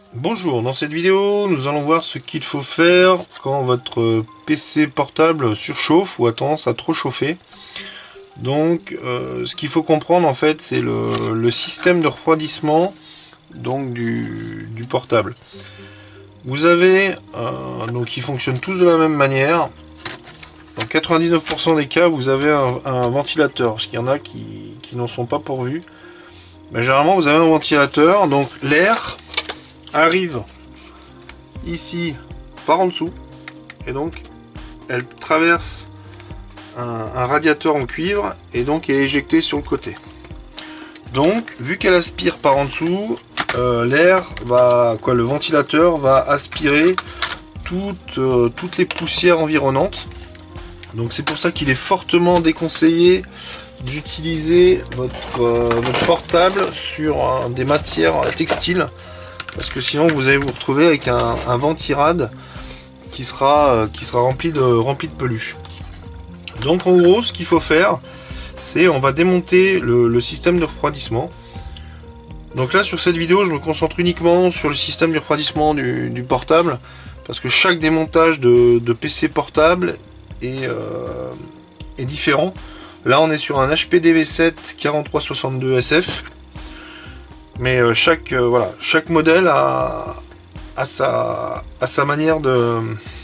Bonjour, dans cette vidéo, nous allons voir ce qu'il faut faire quand votre PC portable surchauffe ou a tendance à trop chauffer. Donc, ce qu'il faut comprendre en fait, c'est le système de refroidissement donc du portable. Vous avez, donc ils fonctionnent tous de la même manière. Dans 99% des cas, vous avez un ventilateur, parce qu'il y en a qui n'en sont pas pourvus. Mais généralement, vous avez un ventilateur, donc l'air arrive ici par en dessous et donc elle traverse un radiateur en cuivre et donc est éjectée sur le côté. Donc vu qu'elle aspire par en dessous, le ventilateur va aspirer toutes les poussières environnantes. Donc c'est pour ça qu'il est fortement déconseillé d'utiliser votre portable sur des matières textiles, parce que sinon vous allez vous retrouver avec un ventirad qui sera rempli de peluche. Donc en gros, ce qu'il faut faire, c'est on va démonter le système de refroidissement. Donc là sur cette vidéo, je me concentre uniquement sur le système de refroidissement du portable, parce que chaque démontage de PC portable est différent. Là on est sur un HP DV7 4362 SF. Mais chaque modèle a sa manière de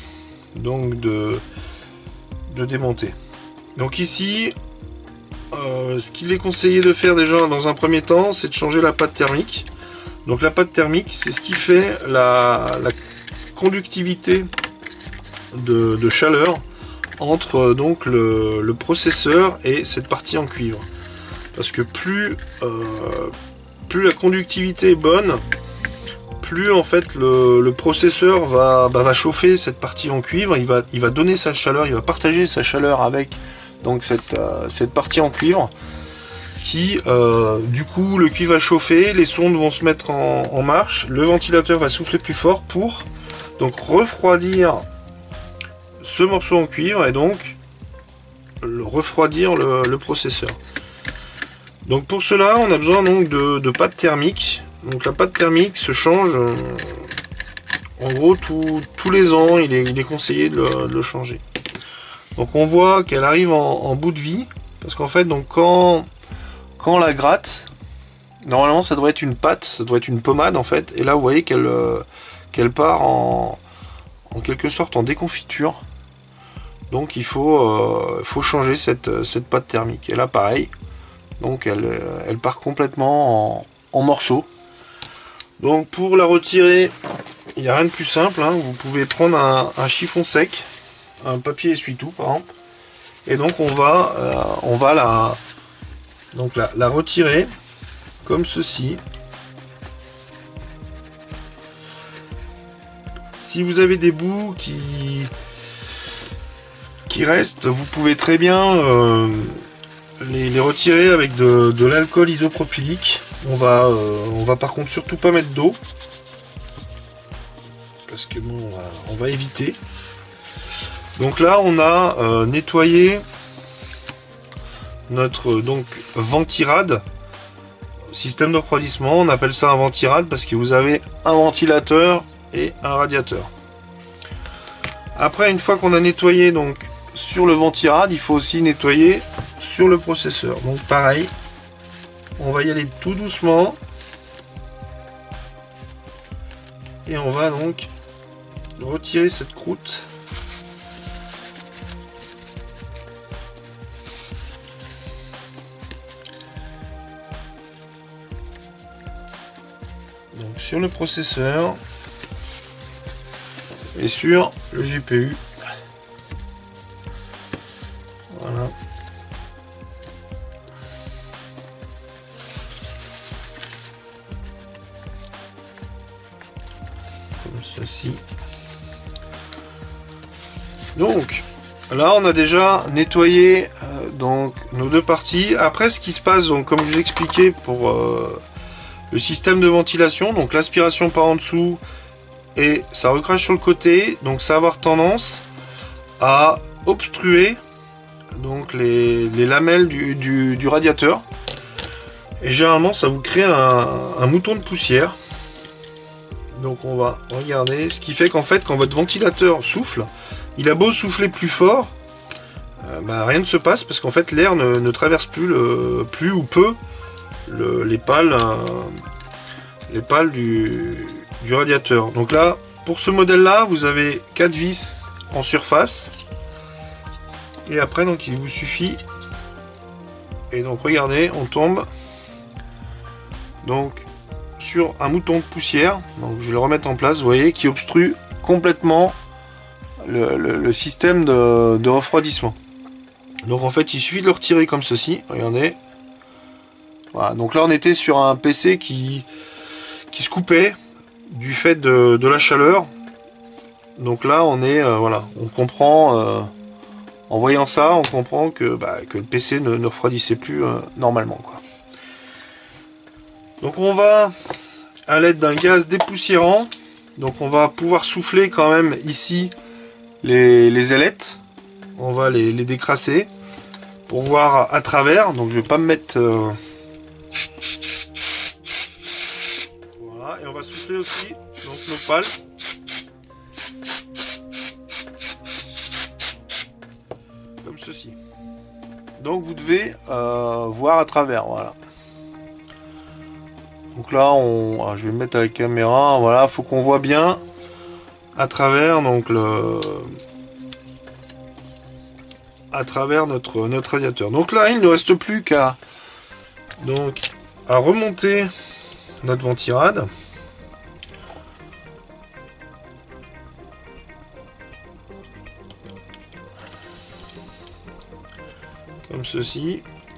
démonter. Donc ici, ce qu'il est conseillé de faire déjà dans un premier temps, c'est de changer la pâte thermique. Donc la pâte thermique, c'est ce qui fait la conductivité de chaleur entre donc le processeur et cette partie en cuivre. Parce que plus la conductivité est bonne, plus en fait le processeur va chauffer cette partie en cuivre, il va donner sa chaleur, il va partager sa chaleur avec donc cette partie en cuivre qui du coup le cuivre va chauffer, les sondes vont se mettre en marche, le ventilateur va souffler plus fort pour donc refroidir ce morceau en cuivre et donc refroidir le processeur. Donc pour cela, on a besoin donc de pâte thermique. Donc la pâte thermique se change en gros tous les ans, il est conseillé de le changer. Donc on voit qu'elle arrive en bout de vie, parce qu'en fait donc quand on la gratte, normalement ça devrait être une pâte, ça devrait être une pommade en fait, et là vous voyez qu'elle part en quelque sorte en déconfiture. Donc il faut changer cette pâte thermique. Et là pareil. Donc elle part complètement en morceaux. Donc pour la retirer, il n'y a rien de plus simple, hein. Vous pouvez prendre un chiffon sec, un papier essuie-tout par exemple, et donc on va la retirer comme ceci. Si vous avez des bouts qui restent, vous pouvez très bien les retirer avec de l'alcool isopropylique. On va par contre surtout pas mettre d'eau, parce que bon, on va éviter. Donc là on a nettoyé notre donc ventirad, système de refroidissement. On appelle ça un ventirad parce que vous avez un ventilateur et un radiateur. Après, une fois qu'on a nettoyé donc sur le ventirad, il faut aussi nettoyer sur le processeur. Donc pareil, on va y aller tout doucement et on va donc retirer cette croûte. Donc sur le processeur et sur le GPU. Voilà. Comme ceci. Donc là on a déjà nettoyé donc nos deux parties. Après ce qui se passe, donc comme je vous expliquais pour le système de ventilation, donc l'aspiration par en dessous et ça recrache sur le côté, donc ça va avoir tendance à obstruer donc les lamelles du radiateur, et généralement ça vous crée un mouton de poussière. Donc on va regarder, ce qui fait qu'en fait quand votre ventilateur souffle, il a beau souffler plus fort, rien ne se passe parce qu'en fait l'air ne traverse plus, plus ou peu les pales du radiateur. Donc là, pour ce modèle là, vous avez 4 vis en surface, et après donc il vous suffit, et donc regardez, on tombe donc sur un mouton de poussière. Donc je vais le remettre en place, vous voyez, qui obstrue complètement le système de refroidissement. Donc en fait il suffit de le retirer comme ceci, regardez. Voilà, donc là on était sur un PC qui se coupait du fait de la chaleur. Donc là on est voilà, on comprend en voyant ça, on comprend que le PC ne refroidissait plus normalement, quoi. Donc on va, à l'aide d'un gaz dépoussiérant, donc on va pouvoir souffler quand même ici les ailettes. On va les décrasser pour voir à travers. Donc je vais pas me mettre voilà, et on va souffler aussi donc nos pales. Comme ceci. Donc vous devez voir à travers, voilà. Donc là, je vais me mettre à la caméra, voilà, faut qu'on voit bien à travers, donc à travers notre radiateur. Donc là, il ne reste plus qu'à remonter notre ventirad. Comme ceci.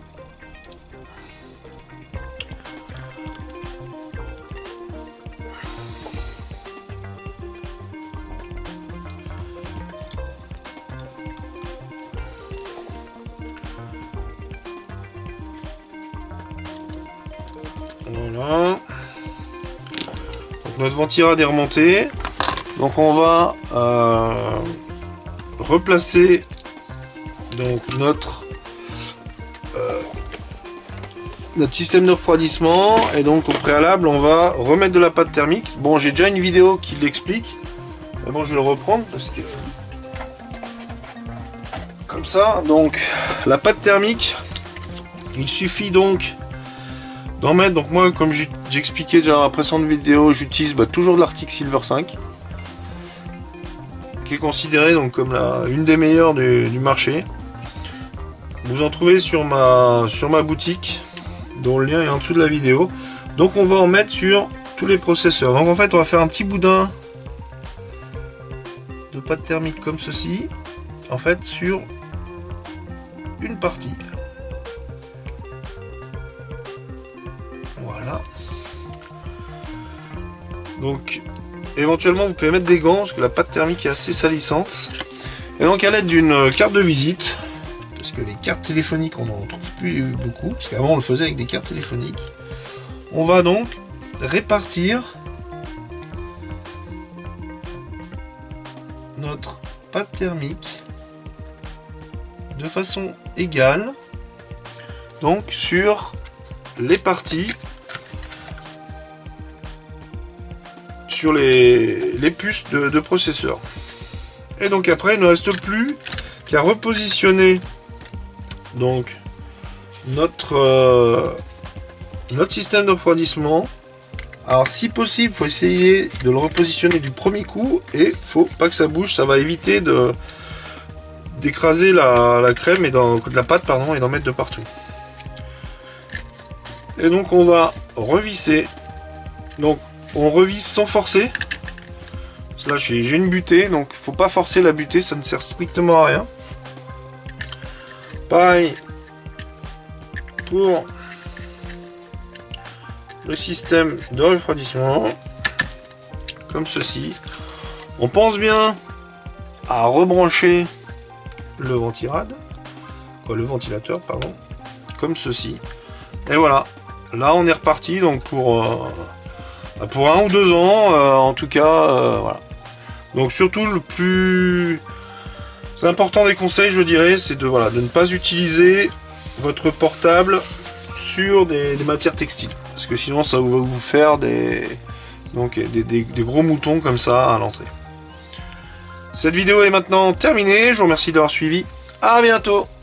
Voilà. Donc notre ventirad est remonté. Donc on va replacer donc notre système de refroidissement, et donc au préalable on va remettre de la pâte thermique. Bon, j'ai déjà une vidéo qui l'explique, mais bon, je vais le reprendre parce que comme ça. Donc la pâte thermique, il suffit donc d'en mettre, donc moi comme j'expliquais déjà dans la précédente vidéo, j'utilise toujours de l'Arctic Silver 5, qui est considéré donc comme une des meilleures du marché. Vous en trouvez sur ma boutique, dont le lien est en dessous de la vidéo. Donc on va en mettre sur tous les processeurs. Donc en fait on va faire un petit boudin de pâte thermique comme ceci, en fait sur une partie. Voilà. Donc éventuellement vous pouvez mettre des gants parce que la pâte thermique est assez salissante. Et donc à l'aide d'une carte de visite, parce que les cartes téléphoniques on n'en trouve plus beaucoup, parce qu'avant on le faisait avec des cartes téléphoniques, on va donc répartir notre pâte thermique de façon égale donc sur les parties, sur les puces de processeur. Et donc après il ne reste plus qu'à repositionner donc notre système de refroidissement. Alors si possible, faut essayer de le repositionner du premier coup, et faut pas que ça bouge, ça va éviter d'écraser la crème et de la pâte, pardon, et d'en mettre de partout. Et donc on va revisser. Donc on revisse sans forcer. Là j'ai une butée, donc faut pas forcer la butée, ça ne sert strictement à rien. Pareil pour le système de refroidissement, comme ceci. On pense bien à rebrancher le ventilateur, pardon, comme ceci. Et voilà, là on est reparti donc pour 1 ou 2 ans, en tout cas, voilà. Donc surtout le plus important des conseils, je dirais, c'est de ne pas utiliser votre portable sur des matières textiles, parce que sinon ça va vous faire des Donc des gros moutons comme ça à l'entrée. Cette vidéo est maintenant terminée. Je vous remercie d'avoir suivi. À bientôt.